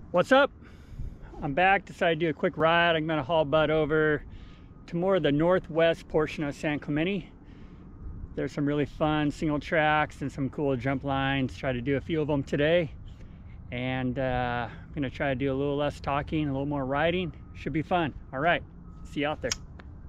What's up? I'm back. Decided to do a quick ride. I'm gonna haul butt over to more of the northwest portion of San Clemente. There's some really fun single tracks and some cool jump lines. Try to do a few of them today. And I'm gonna try to do a little less talking, a little more riding. Should be fun. All right, see you out there.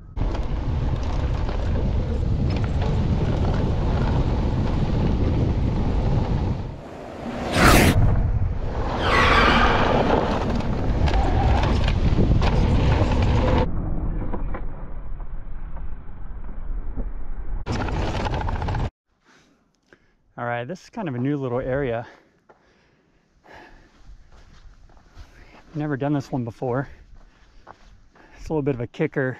All right, this is kind of a new little area. Never done this one before. It's a little bit of a kicker.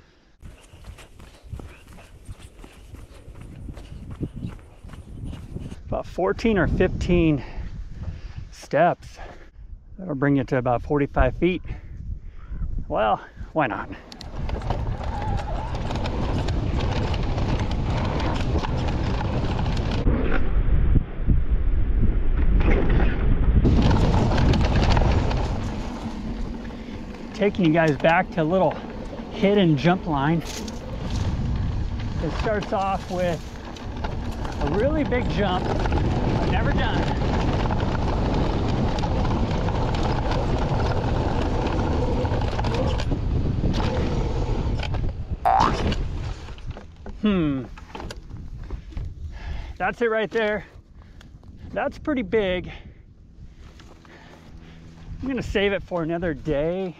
About 14 or 15 steps. That'll bring you to about 45 feet. Well, why not? Taking you guys back to a little hidden jump line. It starts off with a really big jump I've never done. That's it right there. That's pretty big. I'm gonna save it for another day.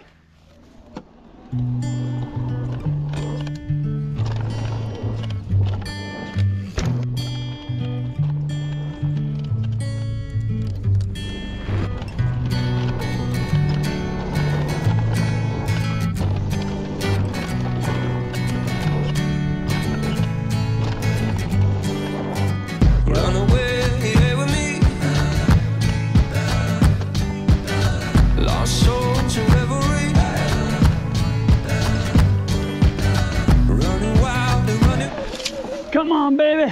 Come on, baby.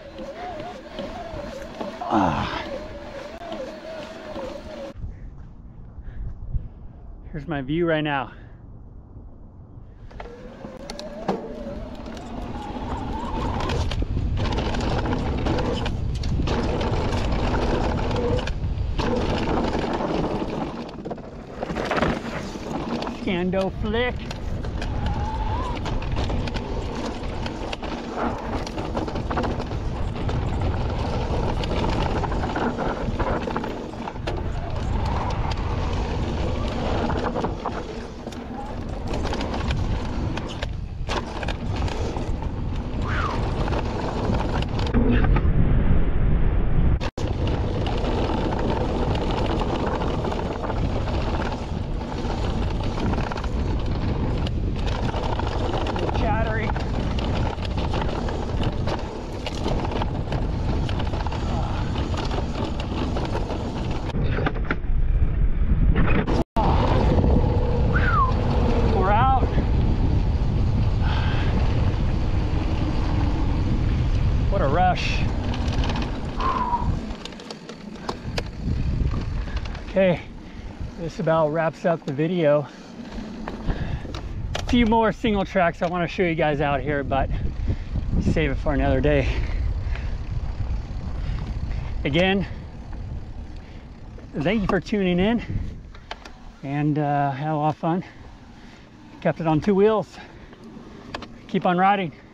Here's my view right now. Scando flick. What a rush. Okay, this about wraps up the video. A few more single tracks I want to show you guys out here, but save it for another day. Again, thank you for tuning in, and had a lot of fun. Kept it on two wheels. Keep on riding.